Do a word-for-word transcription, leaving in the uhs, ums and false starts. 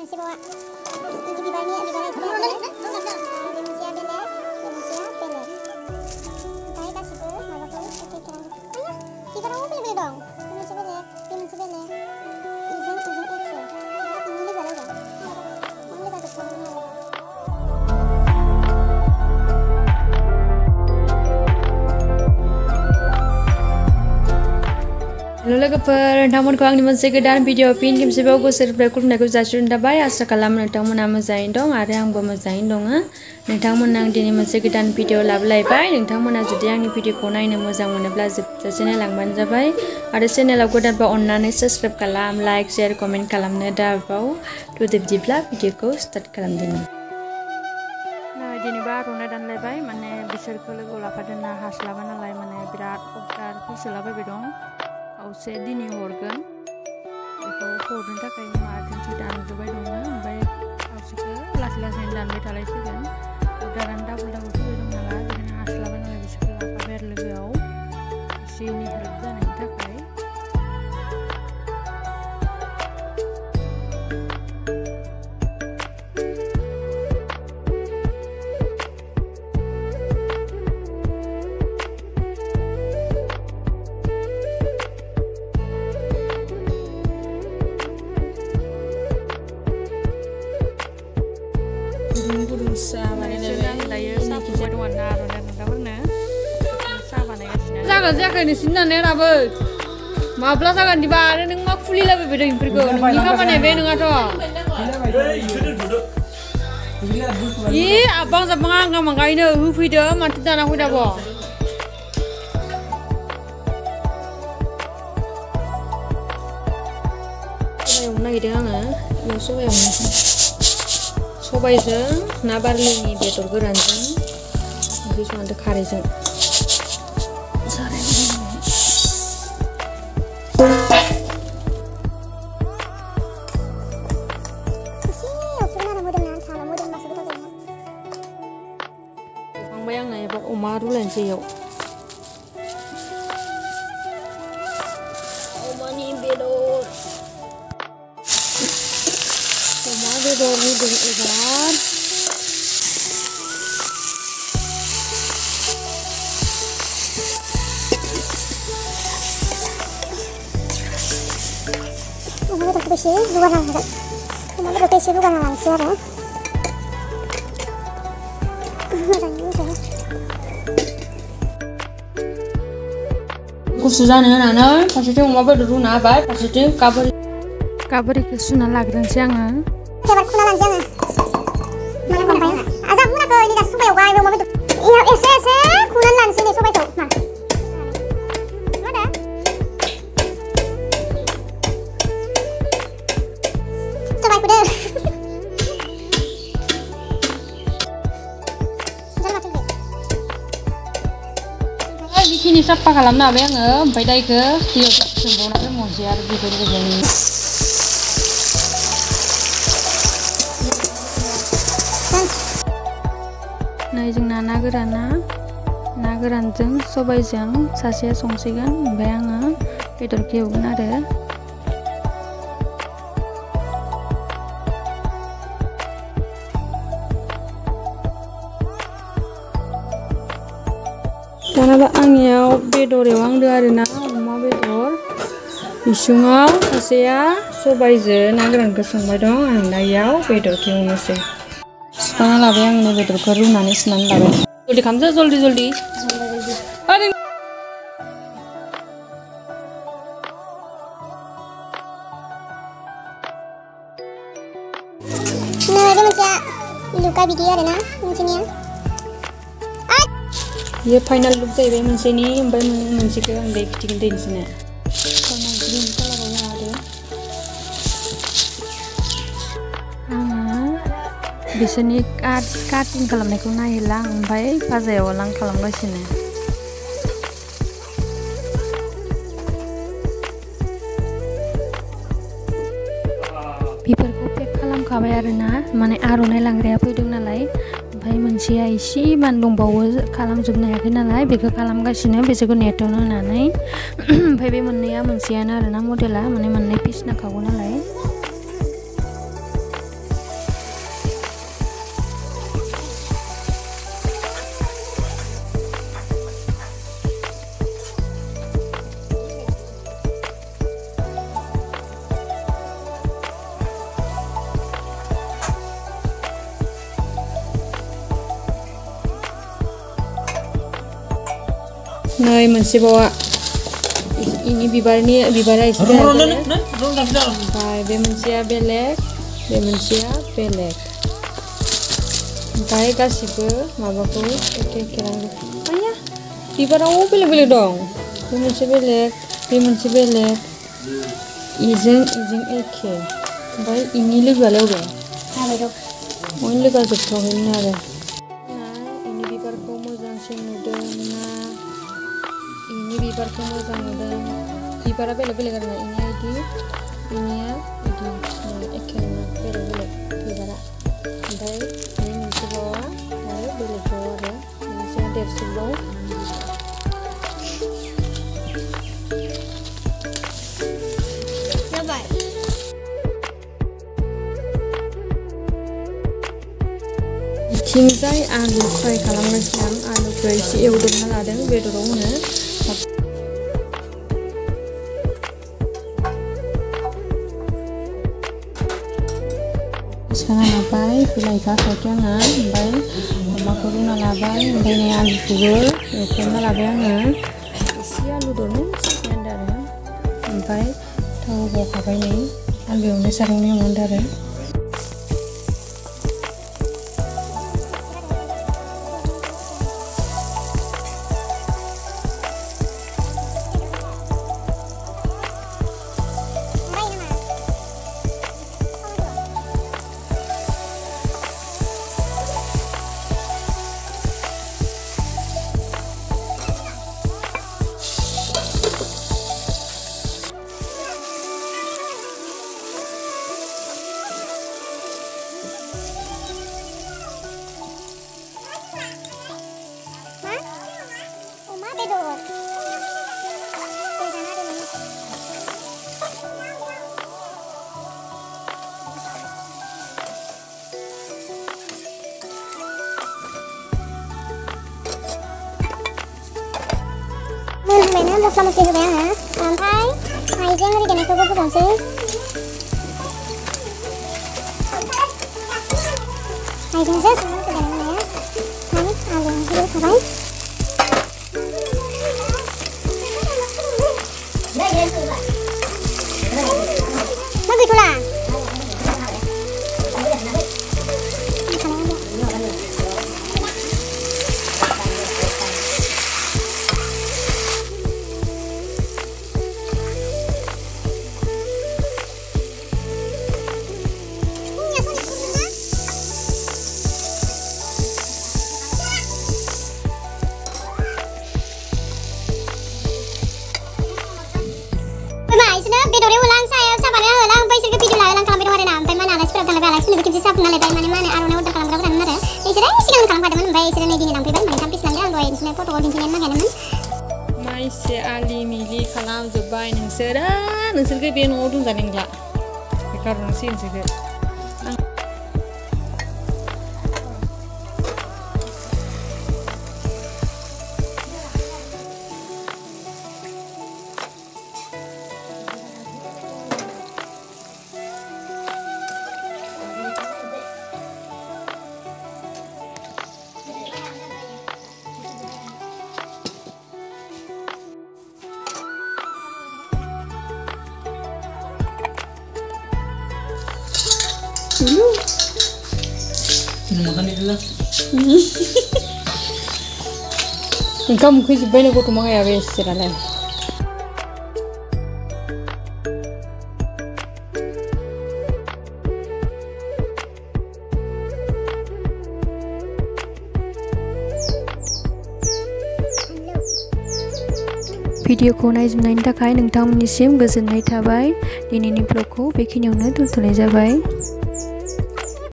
मोनसे बावा ini bibarnya bibarnya itu ada Indonesia belek Indonesia belek oke kasih ke malah kalau oke kira ayah kita mau beli dong Indonesia belek Indonesia belek izin izin itu ini nih balai ya ini dah kesana Halo logoफोर नोंथांमोनखौ आंनि मोनसे गोदान video fin खेबसेबाव गोसोनिफ्राय खुलुमनायखौ जासिहरनाय थाबाय आसा खालामो नोंथांमोना मोजाङैनो दं आरो आंबो मोजाङैनो दङ नोंथांमोननो आं दिनै मोनसे गोदान भिडिअ लाबोलायबाय नोंथांमोना जुदि आंनि भिडिअखौ नायनो मोजां मोनोब्ला जोबजासे नायलांबानो जाबाय आरो चेनेलाव गोदानबा अन्नानै साबस्क्राइब खालाम लाइक शेयार कमेन्ट खालामनो दाबाव थ' बिदिब्ला भिडिअखौ स्टार्ट खालामदिनि दिनैबा आर'नाइ दानलायबाय माने बिसोरखौ लोगोआव लाफादोंना हास्लाबा नालाय माने बिराद अभार फैसोलाबायबाय दं खावसे दिनै हरगोन बेखौ हरनो थाखाय मार्केटनिफ्राय दानजोबबाय दङ ओमफ्राय खावसेखौ लासै लासैनो दानबाय थालायसिगोन अर्डारानो डाबल डाबल फैबाय दं नालाय बेखायनो हास्लाबा नालाय बिसोरखौ लाफाबाय आरो लोगोआव एसे एनै हेल्प जानायनि थाखाय जागोन जायाखै नोंसिनि दानाया दाबो माब्ला जागोन दिबा आरो नों मा खुलिलाबायबाय दं बेफोरखौ नोंनि खामानिया बे नङाथ' इ आबां जाबां आं गामागायनो होफैदो माथो दाना फैदाबो सबाय एवनो नागिरदों आङो बेयाव सबाय एवनो सबायजों ना बारलिनि बेदर गोरानजों ओंख्रि संदो खारैजों संबाय आङो एबार अमा रुलायनोसै इयाव अमानि बेदर अमा बेदरनि एबार अमा बेदरखौ एसे रुगारना लागोन अमा बेदरखौ एसे रुगारना लानोसै आरो गुसु जानो होनानै फारसेथिं अमा बेदर रुना होबाय फारसेथिं गाबोरि गाबोरिखौ सुना लाग्रोनोसै आङो एबार खुना लानोसै आङो माने हमबाय आजा बुराखै नै दा सबायाव गायबाय अमा बेदर इयाव एसे एसे खुनानै लानोसै नै सबायखौ मा बेखिनि साफा खालामनो हाबाय आङो ओमफ्राय दा इखौ दैयाव सोमबावना दोनबावनोसै आरो बेफोर गोजानि नै जोंना ना गोराना ना गोरानजों सबायजों सासेया संसिगोन ओमफ्राय आङो बेदरखौ एवगोन आरो दानाबा आंनियाव बेदर एवहांदो आरोना अमा बेदर इसुङाव सासेया सबायजों ना गोरानखौ संबाय दं आं दा इयाव बेदरखौ एवनोसै सुखांना लाबाय आंनो बेदरखौ रुनानै सुनानै लाबाय जल्दि खालामदो जल्दि जल्दि nah itu masih luka bidik आरोना मोनसेनिया ये फाइनल लुक जाहैबाय मोनसेनि ओमफ्राय मोनसेखौ आं दै फिथिगोन दैनिसोनो ग्रिन कालाराव लादो आङो बिसोरनि काट काटिं खालामनायखौ नायला आं ओमफ्राय फाजायाव आं खालामगासिनो बेफोरखौ पेक खालामखाबाय आरोना माने आर'नाइ लांग्राया फैदों नालाय ओमफ्राय मोनसेया एसे मान दंबावो खालामजोबनो हायाखै नालाय बेखौ खालामगासिनो बिसोरखौ नेटआवनो होनानै ओमफ्राय बे मोननैया मोनसेयानो आरोना मडेला माने मोननै पिस नांखागौ नालाय नै मोनसेबावा ini bibarnya bibarnya isi ओमफ्राय बे मोनसेया बेलेग बे मोनसेया बेलेग ओमफ्राय गासिबो माबाखौ एखे एखे नांगौ आया बिबाराव बेलेग बेलेग दं बे मोनसे बेलेग बे मोनसे बेलेग इजों इजों एखे ओमफ्राय इनि लोगोआलाय अबे बयनि लोगोआ जोबथ'वाखैमोन आरो इनि बिबारखौ मोजांसिन नुदों ना ini bibarku moja नुदों बिबारा बेलेग बेलेग आरो इनिया इदि इनिया इदि एखेना बेलेग बेलेग बिबारा ओमफ्राय ini मोनसेबावा आरो बेलेगबाव आरो मोनसेया देरसिनबाव जाबाय बिथिंजाय आलु फ्राय खालामगासिनो आं आलुखौ एसे एवदबना लादों बेदराव होनो sekarang labai bilaika kayak nga ombay omaku runa labai ombay na alu kugo eukena labai nga isi alu dulu sekian dara ombay tahu bawa kabai nih alu yang sarungnya mandara Mainnya mosla mesti juga ya, sampai aja ngeri kena coba bukan sih? Aja sih semua sudah mana ya? Ini alun dulu sampai. Bagus pula. Bedore ulang saya sabarnya ulang pai sirke video ulang kalam bedore na pai mana alas pura tala alas pun bikin sisa pun ale pai mana mana aruna udah kalam berapa mana ini sudah sih kalam kalam pada mana pai sudah nih dingin pai mana tampis langgar gue ini sudah foto gol dingin mana kan mai se ali mili kalam zubai nungsera nungsirke be no dun zanengla karena sin sirke Dulu. Makan itu lah. Kamu kuis banyak kok mau ya wes sirale. भिडिअखौ नायजोबनायनि थाखाय नोंथांमोननिसिम गोजोननाय थाबाय दिनैनि ब्लगखौ बेखिनियावनो दोनथ'नाय जाबाय।